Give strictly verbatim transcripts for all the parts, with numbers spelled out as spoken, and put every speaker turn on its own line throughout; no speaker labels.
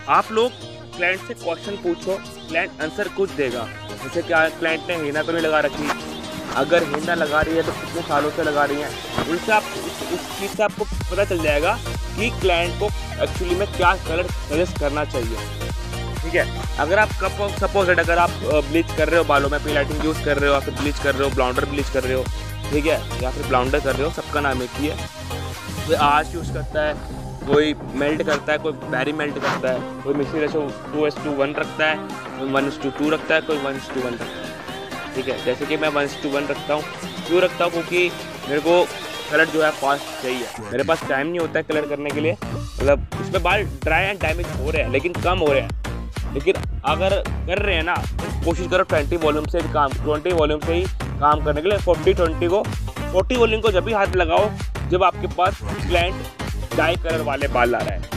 आप लोग क्लाइंट से क्वेश्चन पूछो, क्लाइंट आंसर कुछ देगा। जैसे क्या क्लाइंट ने हेना तो नहीं लगा रखी, अगर हेना लगा रही है तो कितने सालों से लगा रही है, उनसे आप उस चीज़ से आपको पता चल जाएगा कि क्लाइंट को एक्चुअली में क्या कलर सजेस्ट करना चाहिए। ठीक है, अगर आप कप सपोज अगर आप ब्लीच कर रहे हो बालों में, पीलाइटिंग यूज़ कर रहे हो, या फिर ब्लीच कर रहे हो, ब्लाउंडर ब्लीच कर रहे हो, ठीक है, या फिर ब्लाउंडर कर रहे हो, सबका नाम एक ही है। कोई आर्च यूज़ करता है, कोई मेल्ट करता है, कोई बैरी मेल्ट करता है, कोई मिक्सी ratio two is to one रखता है, कोई वन एस टू टू रखता है, कोई वन एस टू वन रखता है। ठीक है, जैसे कि मैं वन एस टू वन रखता हूँ, क्यों रखता हूँ, क्योंकि मेरे को कलर जो है फास्ट चाहिए, मेरे पास टाइम नहीं होता है कलर करने के लिए। मतलब इसमें बाल ड्राई एंड डैमेज हो रहे हैं लेकिन कम हो रहे हैं, लेकिन अगर कर रहे हैं ना तो कोशिश करो ट्वेंटी वॉल्यूम से काम ट्वेंटी वॉल्यूम से ही काम करने के लिए। फोर्टी ट्वेंटी को फोर्टी वॉल्यूम को जब भी हाथ लगाओ जब आपके पास क्लाइंट डाई कलर वाले बाल आ रहा है।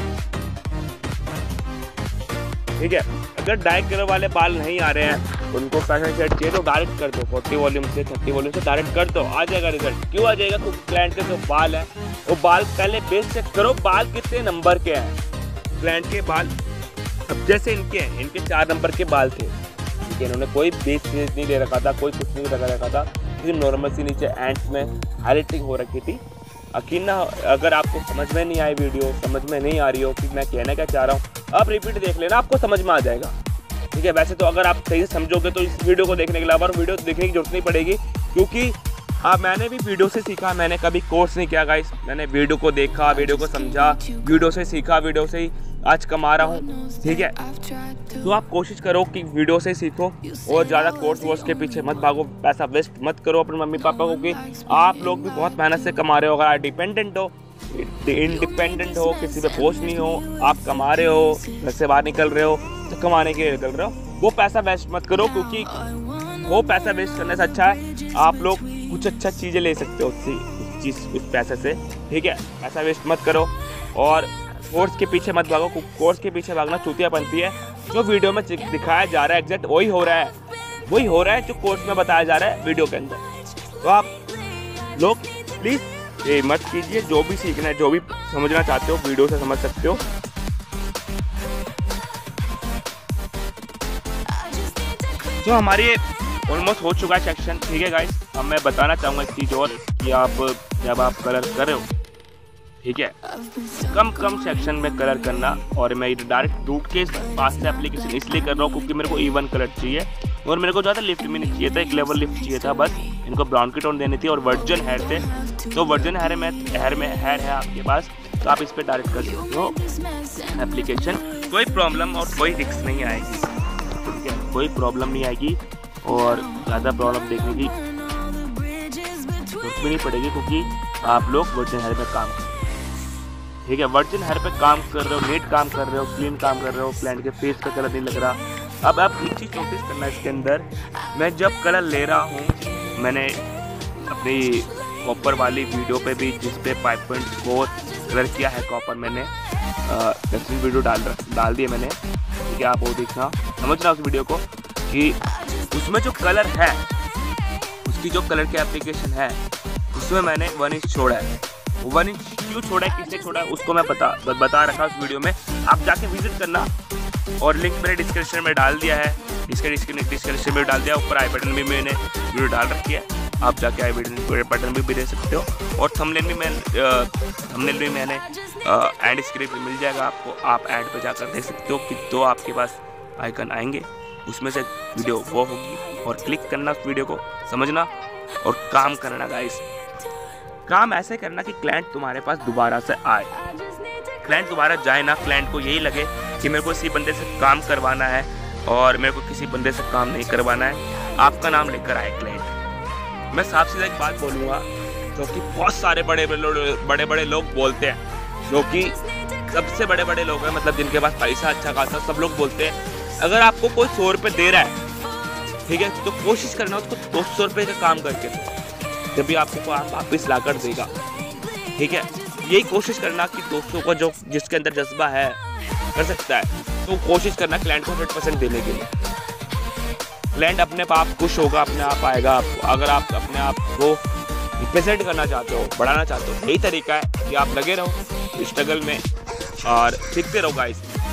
ठीक है, अगर डाई कलर वाले बाल नहीं आ रहे हैं, उनको फैशन शेड चाहिए तो डायरेक्ट कर दो, फोर्टी वॉल्यूम से थर्टी वॉल्यूम से डायरेक्ट कर दो, आ जाएगा रिजल्ट। क्यों आ जाएगा? क्योंकि क्लाइंट के जो बाल हैं वो बाल पहले बेस चेक करो, बाल कितने नंबर के हैं। क्लाइंट के बाल अब जैसे इनके हैं, इनके चार नंबर के बाल थे, ठीक है, इन्होंने कोई बेस नहीं दे रखा था, कोई कुछ नहीं लगा रखा था, सिर्फ नॉर्मल सी नीचे एंड्स में हाईलाइटिंग हो रखी थी। यकीन ना, अगर आपको समझ में नहीं आई वीडियो, समझ में नहीं आ रही हो कि मैं कहना क्या चाह रहा हूँ, आप रिपीट देख लेना, आपको समझ में आ जाएगा। ठीक है, वैसे तो अगर आप सही से समझोगे तो इस वीडियो को देखने के अलावा वीडियो देखने की जरूरत नहीं पड़ेगी, क्योंकि हाँ मैंने भी वीडियो से सीखा, मैंने कभी कोर्स नहीं किया गाइस, मैंने वीडियो को देखा, वीडियो को समझा, वीडियो से सीखा, वीडियो से ही आज कमा रहा हूँ। ठीक है, तो आप कोशिश करो कि वीडियो से सीखो और ज़्यादा कोर्स वोर्स के पीछे मत भागो, पैसा वेस्ट मत करो अपने मम्मी पापा को, कि आप लोग भी बहुत मेहनत से कमा रहे हो। अगर आप डिपेंडेंट हो, इंडिपेंडेंट हो, किसी पे बोझ नहीं हो, आप कमा रहे हो, घर से बाहर निकल रहे हो तो कमाने के लिए निकल रहे हो, वो पैसा वेस्ट मत करो, क्योंकि वो पैसा वेस्ट करने से अच्छा है आप लोग कुछ अच्छा चीज़ें ले सकते हो उससे, उस चीज़ उस पैसे से। ठीक है, पैसा वेस्ट मत करो और कोर्स के पीछे मत भागो, कोर्स के पीछे भागना चूतिया बनती है। जो वीडियो में दिखाया जा रहा है एग्जैक्ट वही हो रहा है, वही हो रहा है जो कोर्स में बताया जा रहा है वीडियो के अंदर। तो आप लोग प्लीज़ ये मत कीजिए, जो भी सीखना है, जो भी समझना चाहते हो वीडियो से समझ सकते हो। तो हमारी ऑलमोस्ट हो चुका है सेक्शन। ठीक है गाइस, अब मैं बताना चाहूँगा एक चीज़ और, कि आप जब आप कलर कर रहे हो, ठीक है, कम कम सेक्शन में कलर करना। और मैं डायरेक्ट रूट के पास से एप्लीकेशन इसलिए कर रहा हूँ क्योंकि मेरे को इवन कलर चाहिए और मेरे को ज़्यादा लिफ्ट भी नहीं चाहिए था, एक लेवल लिफ्ट चाहिए था बस। इनको ब्राउन की टोन देनी थी और वर्जन हेयर थे, तो वर्जन हेयर में हेयर में हेयर है आपके पास, तो आप इस पर डायरेक्ट कर सकते हो एप्लीकेशन। कोई प्रॉब्लम और कोई रिस्क नहीं आएगी, ठीक है, कोई प्रॉब्लम नहीं आएगी और ज़्यादा प्रॉब्लम देखने की जरूरत भी नहीं पड़ेगी, क्योंकि आप लोग वर्जन हेयर में काम कर रहे हो। ठीक है, वर्जिन हेयर पे काम कर रहे हो, नीट काम कर रहे हो, क्लीन काम कर रहे हो, क्लाइंट के फेस का कलर नहीं लग रहा। अब आप एक चीज़ नोटिस करना इसके अंदर, मैं जब कलर ले रहा हूँ, मैंने अपनी कॉपर वाली वीडियो पे भी जिस पे फाइव पॉइंट फोर कलर किया है कॉपर, मैंने दसवीं वीडियो डाल डाल दिए मैंने। ठीक है, आप वो देखना, समझना उस वीडियो को कि उसमें जो कलर है, उसकी जो कलर की एप्लीकेशन है, उसमें मैंने वन इंच छोड़ा है। वन इंच क्यों छोड़ा है, किसने छोड़ा है, उसको मैं बता बता रखा उस वीडियो में, आप जाके विजिट करना। और लिंक मैंने डिस्क्रिप्शन में डाल दिया है, इसके डिस्क्रिप्शन में डाल दिया, ऊपर आई बटन में मैंने वीडियो डाल रखी है, आप जाके आई बटन बटन भी, भी दे सकते हो। और थंबनेल भी मैं थंबनेल भी मैंने एंड स्क्रिप्ट मिल जाएगा आपको, आप ऐड पे जाकर देख सकते हो कि दो आपके पास आइकन आएंगे, उसमें से वीडियो वो होगी और क्लिक करना उस वीडियो को, समझना और काम करना गाइस। काम ऐसे करना कि क्लाइंट तुम्हारे पास दोबारा से आए, क्लाइंट दोबारा जाए ना, क्लाइंट को यही लगे कि मेरे को इसी बंदे से काम करवाना है और मेरे को किसी बंदे से काम नहीं करवाना है, आपका नाम लेकर आए क्लाइंट। मैं साफ सीधा एक बात बोलूँगा, जो कि बहुत सारे बड़े बड़े बड़े लोग बोलते हैं, जो कि सबसे बड़े बड़े लोग हैं, मतलब जिनके पास पैसा अच्छा खासा, सब लोग बोलते हैं अगर आपको कोई सौ रुपये दे रहा है, ठीक है, तो कोशिश करना उसको दो सौ रुपये का काम करके दो, जब भी आपको वापस ला कर देगा। ठीक है, यही कोशिश करना कि दोस्तों को जो जिसके अंदर जज्बा है कर सकता है, तो कोशिश करना क्लाइंट को हंड्रेड परसेंट देने के लिए। क्लाइंट अपने आप खुश होगा, अपने आप आएगा आपको। अगर आप अपने आप को रिप्रेजेंट करना चाहते हो, बढ़ाना चाहते हो, यही तरीका है कि आप लगे रहो स्ट्रगल में और सीखते रहो गाइस।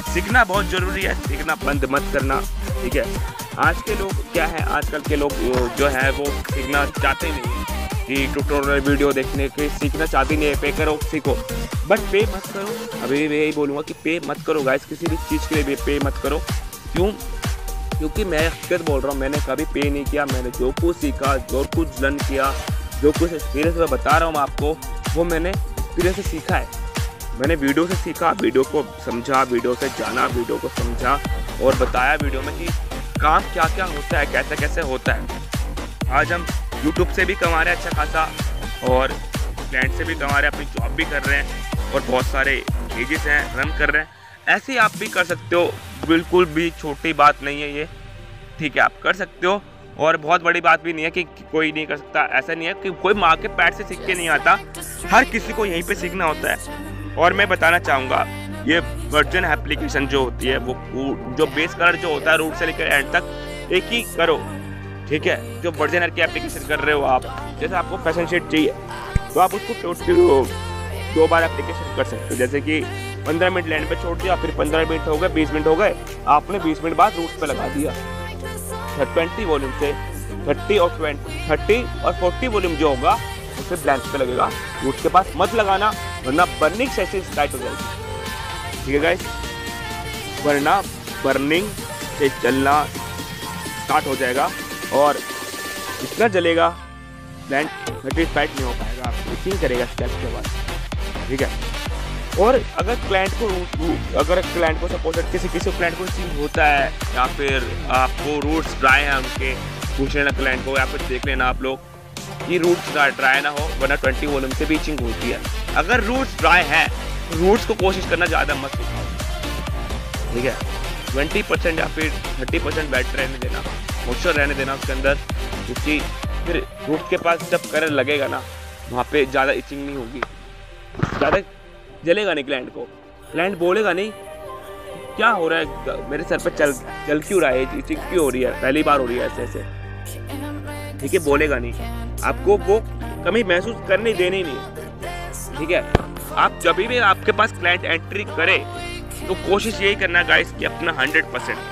सीखना बहुत ज़रूरी है, सीखना बंद मत करना, ठीक है। आज के लोग क्या है, आजकल के लोग जो है वो सीखना चाहते नहीं हैं कि ट्यूटोरियल वीडियो देखने के सीखना चाहते नहीं है। पे करो सीखो, बट पे मत करो। अभी मैं यही बोलूँगा कि पे मत करो गाइस, किसी भी चीज़ के लिए भी पे मत करो। क्यों? क्योंकि मैं हकीकत बोल रहा हूँ, मैंने कभी पे नहीं किया। मैंने जो कुछ सीखा, जो कुछ लर्न किया, जो कुछ एक्सपीरियंस मैं बता रहा हूँ आपको, वो मैंने एक्सपीरियंस से सीखा है। मैंने वीडियो से सीखा, वीडियो को समझा, वीडियो से जाना, वीडियो को समझा और बताया वीडियो में कि काम क्या क्या होता है, कैसे कैसे होता है। आज हम यूट्यूब से भी कमा रहे हैं अच्छा खासा, और क्लाइंट से भी कमा रहे हैं, अपनी जॉब भी कर रहे हैं, और बहुत सारे पेजेस हैं रन कर रहे हैं। ऐसे आप भी कर सकते हो, बिल्कुल भी छोटी बात नहीं है ये, ठीक है, आप कर सकते हो। और बहुत बड़ी बात भी नहीं है कि कोई नहीं कर सकता, ऐसा नहीं है कि कोई माँ के पैर से सीख के नहीं आता, हर किसी को यहीं पे सीखना होता है। और मैं बताना चाहूँगा, ये वर्जन एप्लीकेशन जो होती है वो जो बेस कलर जो होता है रूट से लेकर एंड तक एक ही करो, ठीक है। जो वर्जन की एप्लीकेशन कर रहे हो आप, जैसे आपको फैशन शीट चाहिए तो आप उसको दो बार एप्लीकेशन कर सकते हो। जैसे कि पंद्रह मिनट लैंड पे छोड़ दिया, फिर पंद्रह मिनट हो गए, बीस मिनट हो गए, आपने बीस मिनट बाद रूट पे लगा दिया। ट्वेंटी वॉल्यूम से थर्टी और ट्वेंटी थर्टी और फोर्टी वॉल्यूम जो होगा उसे ब्लैंक पे लगेगा। रूट के पास मत लगाना, वरना बर्निंग सेशन स्टार्ट हो जाएगी, ठीक है गाइस, वरना बर्निंग से चलना स्टार्ट हो जाएगा और इतना जलेगा ब्लैंक सेटिस्फाइड नहीं हो पाएगा, आप स्विचिंग करेगा स्टेप के बाद, ठीक है। और अगर क्लाइंट को अगर क्लाइंट को सपोज किसी किसी क्लाइंट को इचिंग होता है, या फिर आपको रूट्स ड्राई हैं उनके, पूछ लेना क्लाइंट को, या फिर देख लेना आप लोग कि रूट्स ड्राई ना हो, वरना ट्वेंटी वॉल्यूम से भी इचिंग होती है। अगर रूट्स ड्राई है, रूट्स को कोशिश करना ज़्यादा मत सुखाओ, ठीक है। ट्वेंटी परसेंट या फिर थर्टी परसेंट बैट रहने देना, मॉइस्चर रहने देना उसके अंदर, क्योंकि फिर रूट के पास जब करंट लगेगा ना, वहाँ पे ज़्यादा इचिंग नहीं होगी, ज़्यादा जलेगा नहीं क्लाइंट को। क्लाइंट बोलेगा नहीं क्या हो रहा है मेरे सर पे, चल चल क्यों रहा है, इचिंग क्यों हो रही है, पहली बार हो रही है ऐसे ऐसे, ठीक है, बोलेगा नहीं। आपको वो कमी महसूस करने देनी नहीं, ठीक है। आप जब भी आपके पास क्लाइंट एंट्री करे तो कोशिश यही करना गाइस कि अपना हंड्रेड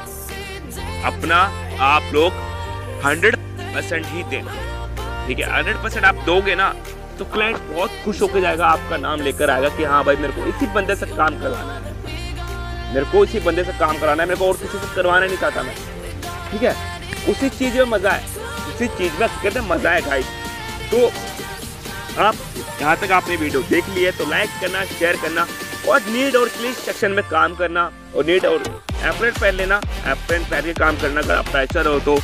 परसेंट अपना आप लोग हंड्रेड परसेंट ही देना, ठीक है। हंड्रेड परसेंट आप दोगे ना तो क्लाइंट बहुत खुश होकर जाएगा, आपका नाम लेकर आएगा कि हाँ भाई मेरे को इसी बंदे से काम करवाना है, मेरे को इसी बंदे से काम कराना है, मेरे को और किसी से करवाना नहीं चाहता मैं, ठीक है। उसी चीज़ में मज़ा है, उसी चीज़ में कहते हैं मज़ा है गाइस। तो आप यहाँ तक आपने वीडियो देख ली है तो लाइक करना, शेयर करना, और नीड और क्लीन सेक्शन में काम करना, और नीड और एप्रेन पहन लेना, एप्रेन पहन के काम करना अगर आप फ्रेशर हो तो।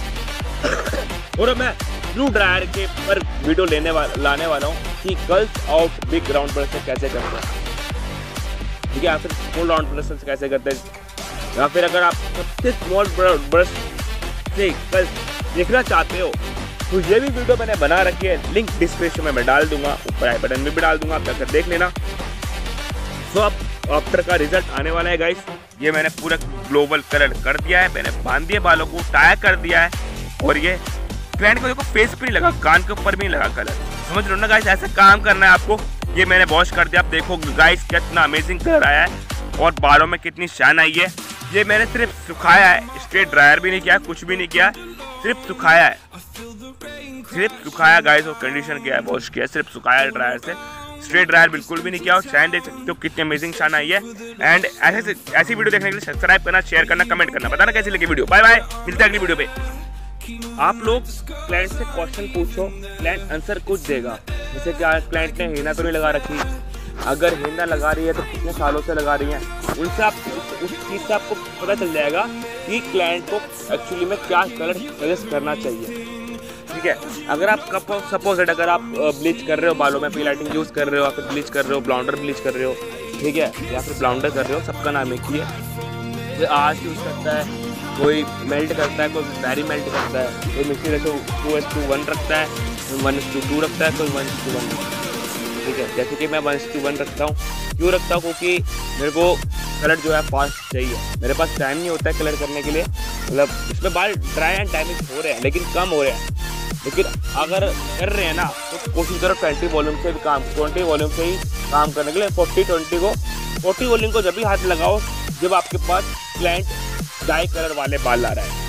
और मैं ब्लू ड्रायर के पर वीडियो लेने वाला लाने वाला हूँ कि girls out big round brush से कैसे करते हैं, ठीक है, या फिर स्मॉल राउंड ब्रश से कैसे करते हैं, या फिर अगर आप सबसे स्मॉल ब्रश से गर्ल्स देखना चाहते हो तो ये भी वीडियो मैंने बना रखी है, लिंक डिस्क्रिप्शन में मैं डाल दूंगा, ऊपर आई बटन में भी डाल दूंगा, आप जाकर देख लेना। तो अब आफ्टर का रिजल्ट आने वाला है गाइस। ये मैंने पूरा ग्लोबल कलर कर दिया है, मैंने बांध दिया बालों को, टाई कर दिया है, और ये क्लाइंट को देखो फेस पे नहीं लगा, कान के ऊपर भी नहीं लगा कलर, समझ लो ना गाइस, ऐसे काम करना है आपको। ये मैंने वॉश कर दिया, आप देखो गाइस कितना अमेजिंग कलर आया है और बालों में कितनी शाइन आई है। ये मैंने सिर्फ सुखाया है, स्ट्रेट ड्रायर भी नहीं किया, कुछ भी नहीं किया, सिर्फ सुखाया है, सिर्फ सुखाया गाइस, और कंडीशन किया है, वॉश किया, सिर्फ सुखाया है ड्रायर से, स्ट्रेट ड्रायर बिल्कुल भी नहीं किया। और शाइन देख सकते हो कितनी अमेजिंग शाइन आई है। एंड ऐसे ऐसी वीडियो देखने के लिए सब्सक्राइब करना, शेयर करना, कमेंट करना, बताना कैसी लगी वीडियो। बाय बाय, मिलते हैं अगली वीडियो पे। आप लोग क्लाइंट से क्वेश्चन पूछो, क्लाइंट आंसर कुछ देगा, जैसे कि क्लाइंट ने हेना तो नहीं लगा रखी, अगर हेना लगा रही है तो कितने सालों से लगा रही है, उनसे आप उस चीज़ से आपको पता चल जाएगा कि क्लाइंट को एक्चुअली में क्या कलर सजेस्ट करना चाहिए, ठीक है। अगर आप कब सपोज अगर आप ब्लीच कर रहे हो बालों में, पीलाइटिंग यूज़ कर रहे हो, या फिर ब्लीच कर रहे हो, ब्लाउंडर ब्लीच कर रहे हो, ठीक है, या फिर ब्लाउंडर कर रहे हो, सबका नाम एक ही है। कोई आर्ट यूज़ करता है, कोई मेल्ट करता है, कोई वेरी मेल्ट करता है, कोई मिक्सी ratio two is to one रखता है, कोई वन एस टू टू रखता है, कोई वन एस टू वन, ठीक है। जैसे कि मैं वन एस टू वन रखता हूँ, क्यों रखता हूँ, क्योंकि मेरे को कलर जो है फास्ट चाहिए, मेरे पास टाइम नहीं होता है कलर करने के लिए, मतलब इसमें बाल ड्राई एंड डैमेज हो रहे हैं लेकिन कम हो रहे हैं, लेकिन अगर कर रहे हैं ना तो कोशिश करो ट्वेंटी वॉल्यूम से भी काम ट्वेंटी वॉल्यूम से ही काम करने के लिए। फोर्टी ट्वेंटी को फोर्टी वॉल्यूम को जब भी हाथ लगाओ जब आपके पास क्लाइंट डाई कलर वाले बाल ला रहा है,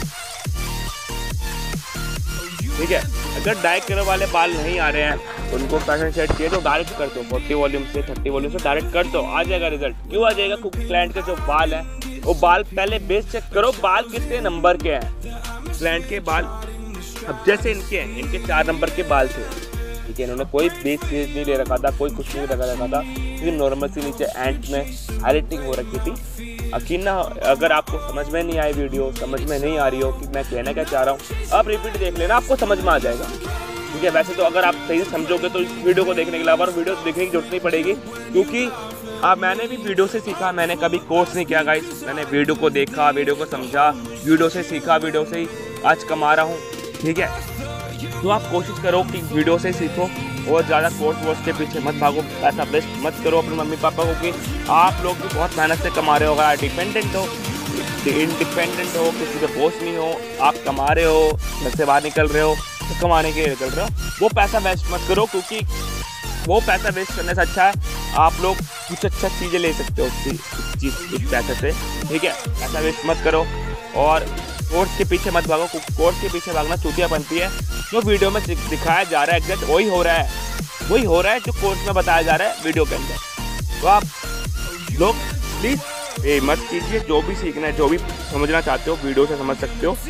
ठीक है। अगर डाई कलर वाले बाल नहीं आ रहे हैं तो उनको फैशन सेट चाहिए तो डायरेक्ट कर दो, फोर्टी वॉल्यूम से थर्टी वॉल्यूम से डायरेक्ट कर दो, आ जाएगा रिजल्ट। क्यों आ जाएगा? क्योंकि क्लाइंट के जो बाल है वो बाल पहले बेस चेक करो, बाल कितने नंबर के हैं। क्लाइंट के बाल अब जैसे इनके हैं, इनके चार नंबर के बाल थे, ठीक है। इन्होंने कोई बेस चेंज नहीं ले रखा था, कोई कुछ नहीं लगा रखा था, क्योंकि नॉर्मल सी नीचे एंड में हाईलाइटिंग हो रखी थी। यकीन ना, अगर आपको समझ में नहीं आई वीडियो, समझ में नहीं आ रही हो कि मैं कहना क्या चाह रहा हूँ, आप रिपीट देख लेना, आपको समझ में आ जाएगा, ठीक है। वैसे तो अगर आप सही से समझोगे तो इस वीडियो को देखने के अलावा वीडियो देखने की जरूरत नहीं पड़ेगी, क्योंकि आ, मैंने भी वीडियो से सीखा, मैंने कभी कोर्स नहीं किया गाइस। मैंने वीडियो को देखा, वीडियो को समझा, वीडियो से सीखा, वीडियो से ही आज कमा रहा हूँ, ठीक है। तो आप कोशिश करो कि वीडियो से सीखो और ज़्यादा कोर्स वोर्स के पीछे मत भागो, पैसा वेस्ट मत करो अपने मम्मी पापा को, कि आप लोग भी बहुत मेहनत से कमा रहे हो। अगर डिपेंडेंट हो, इंडिपेंडेंट हो, किसी के बोझ नहीं हो, आप कमा रहे हो, घर से बाहर निकल रहे हो तो कमाने के लिए निकल रहे हो, वो पैसा वेस्ट मत करो, क्योंकि वो पैसा वेस्ट करने से अच्छा है आप लोग कुछ अच्छा चीज़ें ले सकते हो उस चीज़ उस पैसे से, ठीक है। पैसा वेस्ट मत करो और कोर्स के पीछे मत भागो, कोर्स के पीछे भागना चूतिया बनती है। जो वीडियो में दिखाया जा रहा है एग्जैक्ट वही हो रहा है, वही हो रहा है जो कोर्स में बताया जा रहा है वीडियो के अंदर। तो आप लोग प्लीज़ ये मत कीजिए, जो भी सीखना है, जो भी समझना चाहते हो वीडियो से समझ सकते हो।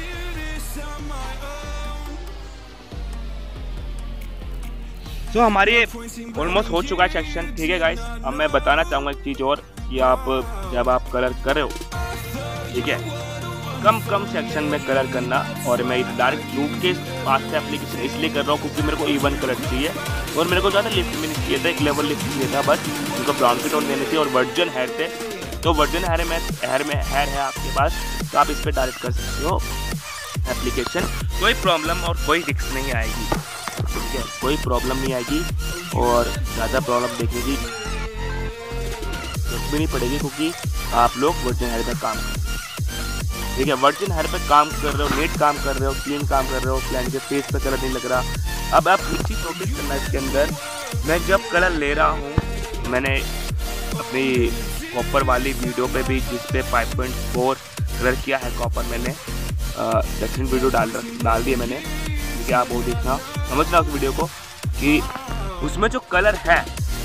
तो हमारी ऑलमोस्ट हो चुका है सेक्शन, ठीक है गाइस। अब मैं बताना चाहूँगा एक चीज़ और, कि आप जब आप कलर कर रहे हो, ठीक है, कम कम सेक्शन में कलर करना। और मैं डायरेक्ट ट्यूब के पास से एप्लीकेशन इसलिए कर रहा हूँ क्योंकि मेरे को इवन कलर चाहिए और मेरे को ज़्यादा लिफ्ट भी नहीं चाहिए था, एक लेवल लिफ्ट चाहिए था बस, उनको ब्राउन की टोन देनी थी। और वर्जन हेयर थे, तो वर्जन हेयर में हेयर में हेयर है आपके पास, तो आप इस पर डायरेक्ट कर सकते हो एप्लीकेशन, कोई प्रॉब्लम और कोई रिस्क नहीं आएगी, ठीक है, कोई प्रॉब्लम नहीं आएगी और ज़्यादा प्रॉब्लम देखने की जरूरत भी नहीं पड़ेगी, क्योंकि आप लोग वर्जन हेयर पर काम कर, ठीक है। वर्जिन हेयर पे काम कर रहे हो, नीट काम कर रहे हो, क्लीन काम कर रहे हो, क्लाइंट के फेस पे कलर नहीं लग रहा। अब आप एक चीज़ नोटिस करना है इसके अंदर, मैं जब कलर ले रहा हूँ, मैंने अपनी कॉपर वाली वीडियो पे भी जिस पे फाइव पॉइंट फोर कलर किया है कॉपर, मैंने दक्षिण वीडियो डाल डाल दिया मैंने, ठीक है। आप वो देखना, समझना उस वीडियो को कि उसमें जो कलर है,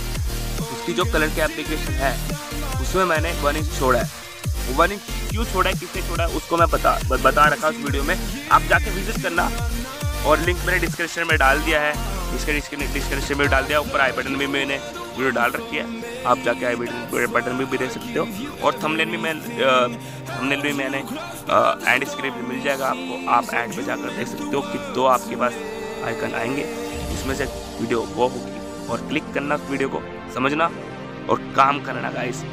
उसकी जो कलर की एप्लीकेशन है, उसमें मैंने वन इंच छोड़ा है। वन इंच क्यों छोड़ा है, किसने छोड़ा है, उसको मैं बता बता रखा उस वीडियो में, आप जाके विजिट करना। और लिंक मैंने डिस्क्रिप्शन में डाल दिया है, इसके डिस्क्रिप्शन में डाल दिया, ऊपर आई बटन में मैंने वीडियो डाल रखी है, आप जाके आई बटन बटन में भी देख सकते हो। और थंबनेल में मैं थंबनेल में मैंने एंड स्क्रिप्ट मिल जाएगा आपको, आप एंड पे जाकर देख सकते हो कि दो आपके पास आइकन आएंगे, उसमें से वीडियो वो होगी और क्लिक करना उस वीडियो को, समझना और काम करना गाइस।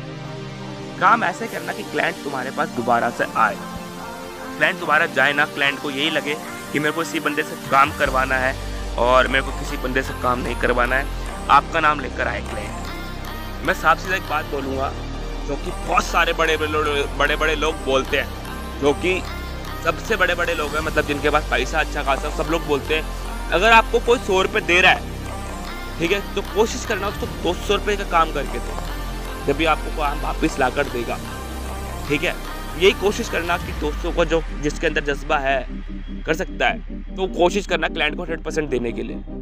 काम ऐसे करना कि क्लाइंट तुम्हारे पास दोबारा से आए, क्लाइंट दोबारा जाए ना, क्लाइंट को यही लगे कि मेरे को इसी बंदे से काम करवाना है और मेरे को किसी बंदे से काम नहीं करवाना है, आपका नाम लेकर आए क्लाइंट। मैं साफ सीधा एक बात बोलूँगा, जो कि बहुत सारे बड़े बड़े बड़े लोग बोलते हैं, जो कि सबसे बड़े बड़े लोग हैं, मतलब जिनके पास पैसा अच्छा खासा, सब लोग बोलते हैं अगर आपको कोई सौ रुपये दे रहा है, ठीक है, तो कोशिश करना उसको दो सौ रुपये का काम करके दो, जब भी आपको काम वापस ला कर देगा, ठीक है। यही कोशिश करना कि दोस्तों को जो जिसके अंदर जज्बा है कर सकता है, तो कोशिश करना क्लाइंट को हंड्रेड परसेंट देने के लिए।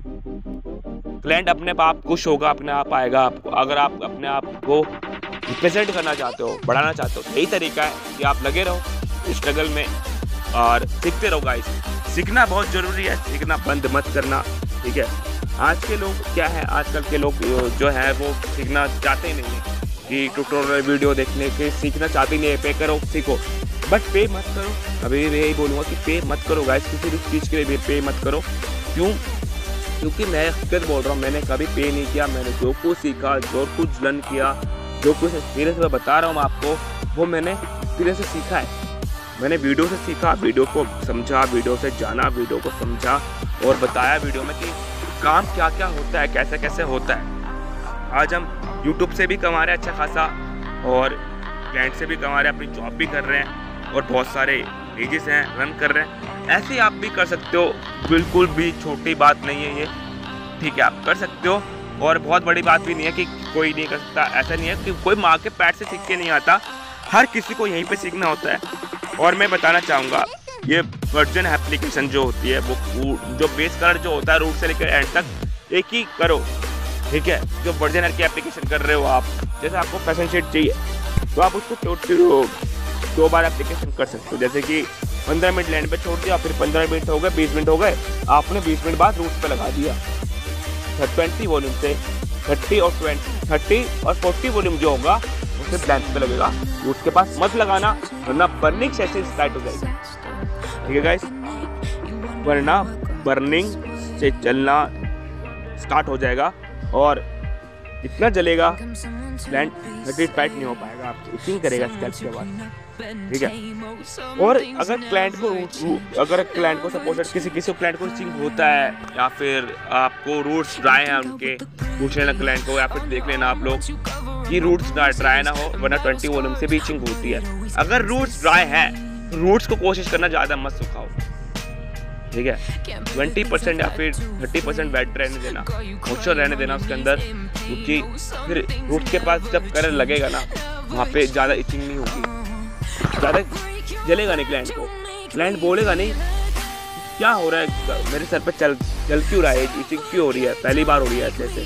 क्लाइंट अपने आप खुश होगा, अपने आप आएगा आपको। अगर आप अपने आप को रिप्रेजेंट करना चाहते हो, बढ़ाना चाहते हो, यही तरीका है कि आप लगे रहो स्ट्रगल में और सीखते रहो गाइस। सीखना बहुत ज़रूरी है, सीखना बंद मत करना, ठीक है। आज के लोग क्या है, आजकल के लोग जो है वो सीखना चाहते ही नहीं है, कि ट्यूटोरियल वीडियो देखने के सीखना चाहते नहीं है, पे करो सीखो, बट पे मत करो। अभी मैं यही बोलूँगा कि पे मत करो गाइस, किसी भी चीज़ के लिए भी पे मत करो। क्यों? क्योंकि मैं खुद बोल रहा हूँ, मैंने कभी पे नहीं किया, मैंने जो कुछ सीखा, जो कुछ लर्न किया, जो कुछ एक्सपीरियंस मैं बता रहा हूँ आपको, वो मैंने एक्सपीरियंस से सीखा है। मैंने वीडियो से सीखा, वीडियो को समझा, वीडियो से जाना, वीडियो को समझा और बताया वीडियो में कि काम क्या क्या होता है, कैसे कैसे होता है। आज हम यूट्यूब से भी कमा रहे हैं अच्छा खासा और क्लाइंट से भी कमा रहे हैं, अपनी जॉब भी कर रहे हैं और बहुत सारे पेजेस हैं रन कर रहे हैं। ऐसे ही आप भी कर सकते हो, बिल्कुल भी छोटी बात नहीं है ये, ठीक है, आप कर सकते हो। और बहुत बड़ी बात भी नहीं है कि कोई नहीं कर सकता, ऐसा नहीं है कि कोई माँ के पैर से सीख के नहीं आता। हर किसी को यहीं पे सीखना होता है। और मैं बताना चाहूँगा ये वर्जन एप्लीकेशन जो होती है वो जो बेस कलर जो होता है रूट से लेकर एंड तक एक ही करो, ठीक है। जो वर्जन हर की एप्लीकेशन कर रहे हो आप, जैसे आपको फैशन शेड चाहिए तो आप उसको दो बार एप्लीकेशन कर सकते हो। जैसे कि पंद्रह मिनट लैंड पे छोड़ दिया, फिर पंद्रह मिनट हो गए, बीस मिनट हो गए, आपने बीस मिनट बाद रूट्स पे लगा दिया। ट्वेंटी वॉल्यूम से थर्टी और ट्वेंटी थर्टी और फोर्टी वॉल्यूम जो होगा उससे ब्लैंक पे लगेगा। रूट्स के पास मत लगाना वरना बर्निंग सेशन स्टार्ट हो जाएगी, ठीक है गाइस। वरना बर्निंग से चलना स्टार्ट हो जाएगा और इतना जलेगा प्लांट सेटिस्फाइड नहीं हो पाएगा, आप इचिंग करेगा स्कैल्प के बाद, ठीक है। और अगर क्लाइंट को अगर क्लाइंट को सपोज किसी किसी क्लाइंट को इचिंग होता है या फिर आपको रूट्स ड्राई हैं उनके, पूछ लेना क्लाइंट को या फिर देख लेना आप लोग कि रूट्स ड्राई ना हो, वरना ट्वेंटी वॉल्यूम से भी इचिंग होती है। अगर रूट्स ड्राई है रूट्स को कोशिश करना ज़्यादा मत सुखाओ, ठीक है। ट्वेंटी परसेंट या फिर थर्टी परसेंट वेट रहने देना, मॉइस्चर रहने देना उसके अंदर, क्योंकि फिर रूट के पास जब कलर लगेगा ना वहाँ पे ज़्यादा इचिंग नहीं होगी, ज़्यादा जलेगा नहीं क्लाइंट को। क्लाइंट बोलेगा नहीं क्या हो रहा है मेरे सर पे, चल जल क्यों रहा है, इचिंग क्यों हो रही है, पहली बार हो रही है ऐसे,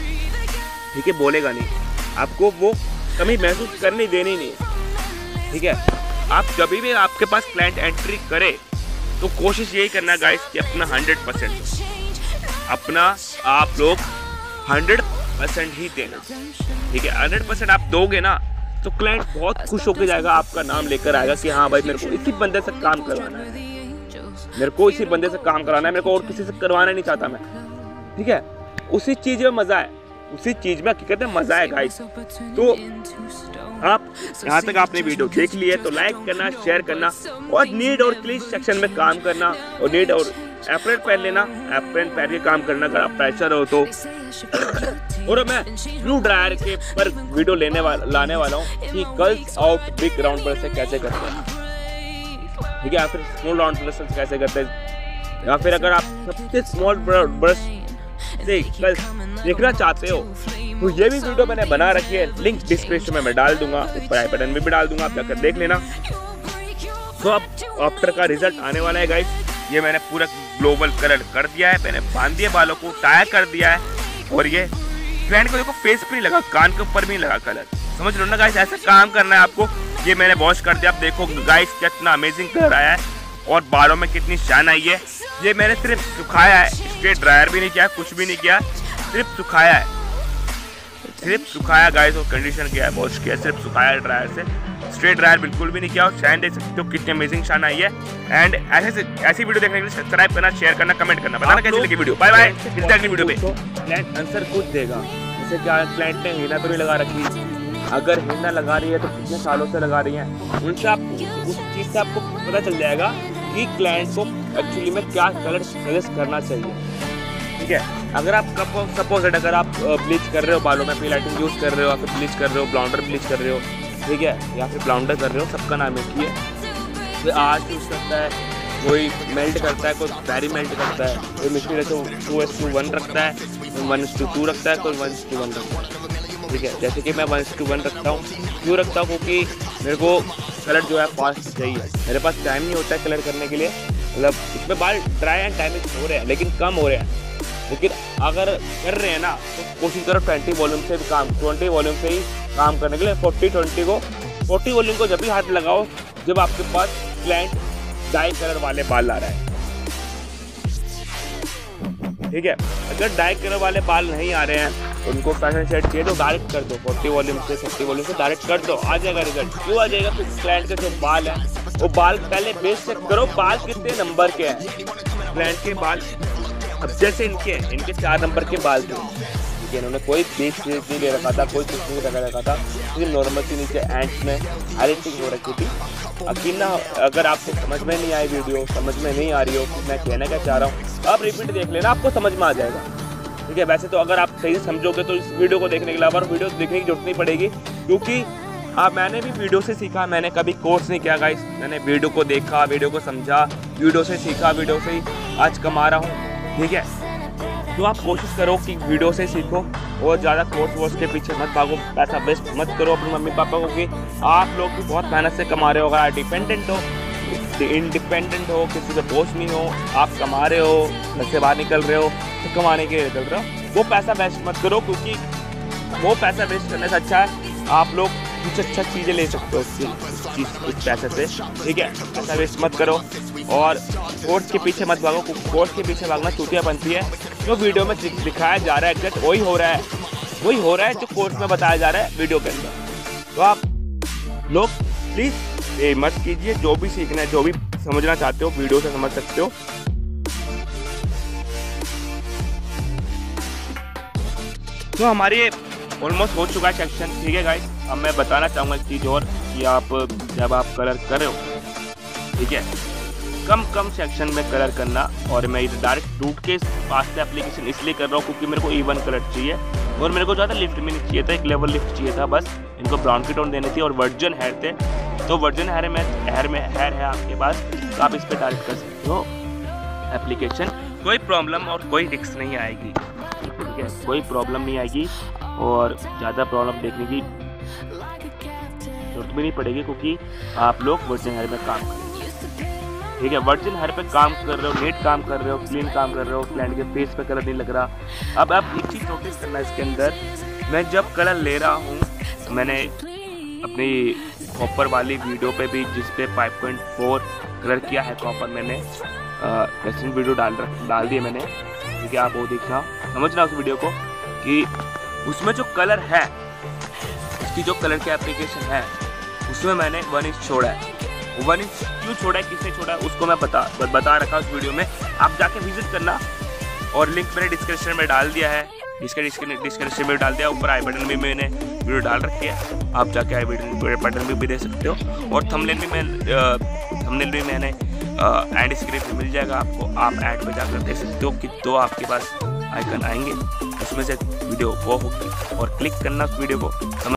ठीक है। बोलेगा नहीं, आपको वो कमी महसूस करने देनी नहीं, ठीक है। आप जब भी आपके पास क्लाइंट एंट्री करे तो कोशिश यही करना गाइस कि अपना हंड्रेड परसेंट अपना आप लोग हंड्रेड परसेंट ही देना, ठीक है। हंड्रेड परसेंट आप दोगे ना तो क्लाइंट बहुत खुश होकर जाएगा, आपका नाम लेकर आएगा कि हाँ भाई मेरे को इसी बंदे से काम करवाना है, मेरे को इसी बंदे से काम करवाना है, मेरे को और किसी से करवाना नहीं चाहता मैं, ठीक है। उसी चीज़ में मज़ा है, उसी चीज़ में कहते हैं मज़ा है गाइस। तो आप यहाँ तक आपने वीडियो देख ली है तो लाइक करना, शेयर करना और नीड और क्लीन सेक्शन में काम करना और नीड और एप्रेन पहन लेना, एप्रेन पहन के काम करना अगर आप प्रेशर हो तो। और मैं ब्लू ड्रायर के पर वीडियो लेने वाला लाने वाला हूँ कि girls out big round brush से कैसे करते हैं, ठीक है, या फिर स्मॉल राउंड ब्रश से कैसे करते हैं, या फिर अगर आप सबसे स्मॉल ब्रश से देखना चाहते हो तो ये भी वीडियो मैंने बना रखी है, लिंक डिस्क्रिप्शन में मैं डाल दूंगा, ऊपर आई बटन में भी डाल दूंगा, आप जाकर देख लेना। तो अब आफ्टर का रिजल्ट आने वाला है गाइस। ये मैंने पूरा ग्लोबल कलर कर दिया है, मैंने बांध दिया बालों को, टायर कर दिया है और ये क्लाइंट को देखो फेस पे नहीं लगा, कान के ऊपर भी नहीं लगा कलर, समझ लो ना गाइस। ऐसे काम करना है आपको। ये मैंने वॉश कर दिया, आप देखो गाइस कितना अमेजिंग कलर आया है और बालों में कितनी शाइन आई है। ये मैंने सिर्फ सुखाया है, स्ट्रेट ड्रायर भी नहीं किया, कुछ भी नहीं किया, सिर्फ सुखाया है, सिर्फ सुखाया गाइस और कंडीशन किया है, वॉश किया, सिर्फ सुखाया है ड्रायर से, स्ट्रेट ड्रायर बिल्कुल भी नहीं किया। और शाइन देख सकते हो कितनी अमेजिंग शाइन आई है। एंड ऐसे ऐसी वीडियो देखने के लिए सब्सक्राइब करना, शेयर करना, कमेंट करना, बताना कैसी लगी वीडियो। बाय बाय, मिलते हैं अगली वीडियो पे। क्लाइंट आंसर खुद देगा, जैसे क्या क्लाइंट ने हिना तो नहीं लगा रखी, अगर हिना लगा रही है तो कितने सालों से लगा रही है, उनसे आप उस चीज़ से आपको पता चल जाएगा कि क्लाइंट को एक्चुअली में क्या कलर सजेस्ट करना चाहिए, ठीक है। अगर आप कब सपोज अगर आप ब्लीच कर रहे हो बालों में, हाइलाइटिंग यूज़ कर रहे हो, या फिर ब्लीच कर रहे हो, ब्लाउंडर ब्लीच कर रहे हो, ठीक है, या फिर ब्लाउंडर कर रहे हो, सबका नाम एक ही है। कोई आर्ट यूज़ करता है, कोई मेल्ट करता है, कोई बैरी मेल्ट करता है, कोई मिट्टी रखो टू एस टू वन रखता है, कोई वन एस टू टू रखता है, कोई वन एस टू वन रखता है, ठीक है। जैसे कि मैं वन एस टू वन रखता हूँ, क्यों रखता हूँ क्योंकि मेरे को कलर जो है फास्ट चाहिए, मेरे पास टाइम नहीं होता है कलर करने के लिए, मतलब इसमें बाल ड्राई एंड डैमेज हो रहे हैं लेकिन कम हो रहे हैं, लेकिन अगर कर रहे हैं ना तो कोशिश करो ट्वेंटी वॉल्यूम से भी काम ट्वेंटी वॉल्यूम से ही काम करने के लिए। फोर्टी ट्वेंटी को फोर्टी वॉल्यूम को जब भी हाथ लगाओ जब आपके पास क्लाइंट डाई कलर वाले बाल आ रहा है, ठीक है। अगर डाई कलर वाले बाल नहीं आ रहे हैं उनको फैशन शेड चाहिए तो डायरेक्ट कर दो, फोर्टी वॉल्यूम से फिफ्टी वॉल्यूम से डायरेक्ट कर दो, आ जाएगा रिजल्ट। क्यों आ जाएगा? क्योंकि क्लाइंट के जो बाल हैं वो बाल पहले बेस चेक करो, बाल कितने नंबर के हैं। क्लाइंट के बाल अब जैसे इनके इनके चार नंबर के बाल थे, ठीक है, इन्होंने कोई बेस नहीं ले रखा था, कोई कुछ नहीं लगा रखा था, सिर्फ नॉर्मल सी नीचे एंड्स में हाइलाइटिंग हो रखी थी। अकीन ना अगर आपको समझ में नहीं आई वीडियो, समझ में नहीं आ रही हो कि मैं कहना क्या चाह रहा हूँ, आप रिपीट देख लेना, आपको समझ में आ जाएगा, ठीक है। वैसे तो अगर आप सही से समझोगे तो इस वीडियो को देखने के अलावा वीडियो देखने की जरूरत नहीं पड़ेगी, क्योंकि हाँ मैंने भी वीडियो से सीखा, मैंने कभी कोर्स नहीं किया गाइस, मैंने वीडियो को देखा, वीडियो को समझा, वीडियो से सीखा, वीडियो से ही आज कमा रहा हूँ, ठीक है। तो आप कोशिश करो कि वीडियो से सीखो और ज़्यादा कोर्स वोर्स के पीछे मत भागो, पैसा वेस्ट मत करो अपने मम्मी पापा को, कि आप लोग भी बहुत मेहनत से कमा रहे हो। अगर डिपेंडेंट हो, इंडिपेंडेंट हो, किसी पे बोझ नहीं हो, आप कमा रहे हो, घर से बाहर निकल रहे हो तो कमाने के लिए निकल रहे हो, वो पैसा वेस्ट मत करो, क्योंकि वो पैसा वेस्ट करने से अच्छा है आप लोग कुछ अच्छा चीज़ें ले सकते हो उससे, चीज़ उस पैसे से, ठीक है। पैसा वेस्ट मत करो और कोर्स के पीछे मत भागो, कोर्स के पीछे भागना चूतिया बनती है। जो वीडियो में दिखाया जा रहा है एग्जैक्ट वही हो रहा है, वही हो रहा है जो कोर्स में बताया जा रहा है वीडियो के अंदर। तो आप लोग प्लीज़ ये मत कीजिए, जो भी सीखना है, जो भी समझना चाहते हो वीडियो से समझ सकते हो। तो हमारे ऑलमोस्ट हो चुका है सेक्शन, ठीक है गाइस। अब मैं बताना चाहूँगा एक चीज़ और, कि आप जब आप कलर कर रहे हो, ठीक है, कम कम सेक्शन में कलर करना। और मैं डायरेक्ट रूट के वास्ते एप्लीकेशन इसलिए कर रहा हूँ क्योंकि मेरे को इवन कलर चाहिए और मेरे को ज़्यादा लिफ्ट में नहीं चाहिए था, एक लेवल लिफ्ट चाहिए था बस। इनको ब्राउन की टोन देनी थी और वर्जन हेयर थे, तो वर्जन हेयर में हेयर में हेयर है आपके पास, तो आप इस पर डायरेक्ट कर सकते हो एप्लीकेशन। कोई प्रॉब्लम और कोई रिस्क नहीं आएगी, ठीक है, कोई प्रॉब्लम नहीं आएगी और ज़्यादा प्रॉब्लम देखने की जरूरत भी नहीं पड़ेगी, क्योंकि आप लोग वर्जन हेयर में काम करेंगे, ठीक है। वर्जन हेयर पे काम कर रहे हो, नीट काम कर रहे हो, क्लीन काम कर रहे हो, क्लाइंट के फेस पे कलर नहीं लग रहा। अब आप एक चीज़ नोटिस करना है इसके अंदर, मैं जब कलर ले रहा हूँ, मैंने अपनी कॉपर वाली वीडियो पे भी जिस पे फाइव पॉइंट फोर कलर किया है कॉपर, मैंने वेस्टर्न वीडियो डाल डाल दिए मैंने, ठीक है। आप वो देखना, समझना उस वीडियो को, कि उसमें जो कलर है, उसकी जो कलर की एप्लीकेशन है, उसमें मैंने वन इंच छोड़ा है। वन इंच क्यों छोड़ा है, किसने छोड़ा है, उसको मैं बता बता रखा उस वीडियो में, आप जाके विजिट करना। और लिंक मैंने डिस्क्रिप्शन में डाल दिया है, इसके डिस्क्रिप्शन में डाल दिया, ऊपर आई बटन में मैंने वीडियो डाल रखी है, आप जाके आई बटन बटन में भी दे सकते हो। और थंबनेल भी मैं थंबनेल भी मैंने एड स्क्रीन पे मिल जाएगा आपको, आप ऐड पे जाकर देख सकते हो कि दो आपके पास आइकन आएंगे, उसमें से वीडियो वो होगी और क्लिक करना उस वीडियो को।